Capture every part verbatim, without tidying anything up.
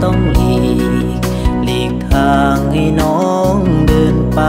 ต้องหลีกหลีกทางให้น้องเดินไป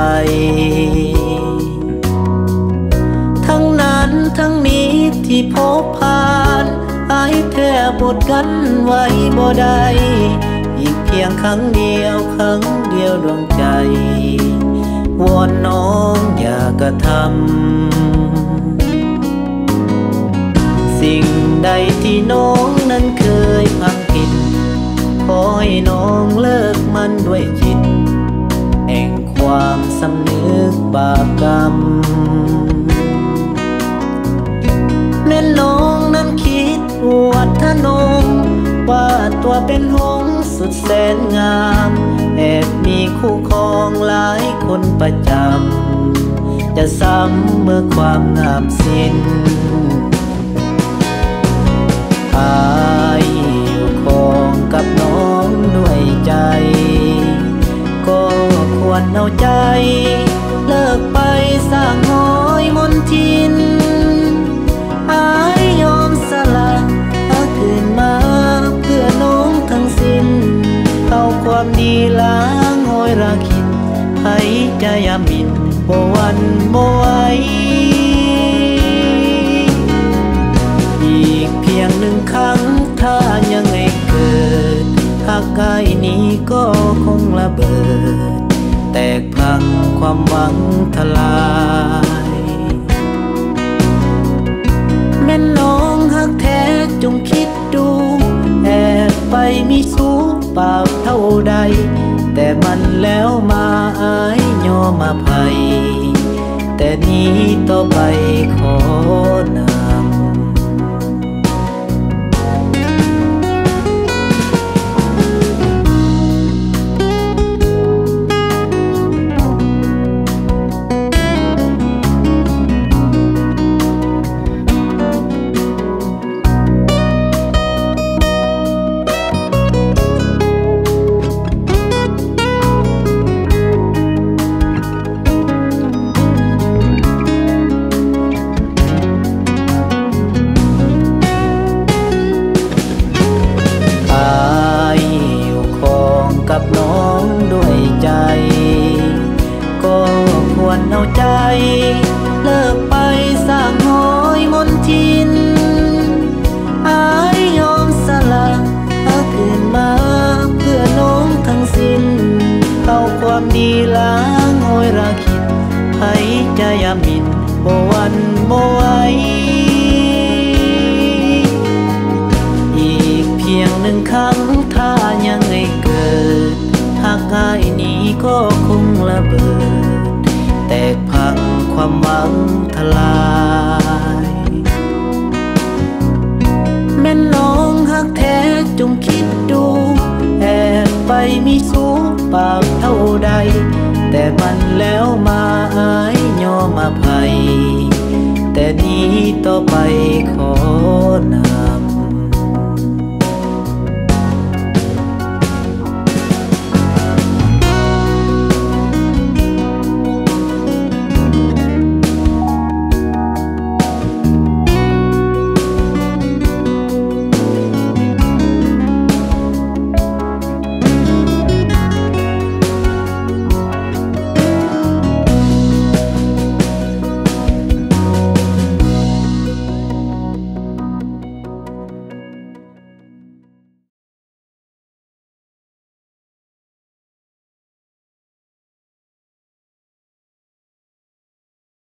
ทั้งนั้นทั้งนี้ที่พบผ่านอายแทบบดกันไว้บ่ได้อีกเพียงครั้งเดียวครั้งเดียวดวงใจวอนน้องอย่ากระทำสิ่งใดที่น้องนั้นเคยพังผิดขอให้น้องเลิกมันด้วยจิตแห่งความสำนึกบาปกรรมแน่น้องนั้นคิดอวดทะนงว่าตัวเป็นหงส์สุดแสนงามแอบมีคู่ครองหลายคนประจำจะซ้ำเมื่อความงามสิ้นอายอยู่คงกับน้องด้วยใจก็ควรเอาใจเลิกไปสร้างห้อยมนทินอายยอมสละเอาคืนมาเพื่อน้องทั้งสิ้นเอาความดีล้างห้อยราคินให้ใจยามินบ่หวั่นบ่ไหวอีกเพียงหนึ่งครั้งถ้ายังไงเกิดหากกายนี้ก็คงระเบิดแตกพังความหวังทลายแม่น้องหักแท้จงคิดดูแอบไปมีสูเปล่าเท่าใดแต่มันแล้วมาอายยอมอภัยแต่นี้ต่อไปขอนำกับน้องด้วยใจก็ควรเอาใจเลิกไปสร้างห้อยมนทินอายยอมสละเอาคืนมาเพื่อน้องทั้งสิ้นเอาความดีล้างห้อยราคินให้ใจยามินบ่หวั่นบ่ไหวอีกเพียงหนึ่งครั้งถ้ายังไงเกิดหากกายนี้ก็คงระเบิดแตกพังความหวังทลายแม่น้องหักแท้จงคิดดูแอบไปมีสูปากเท่าใดแต่มันแล้วมาอายยอมอภัยแต่นี้ต่อไปขอนา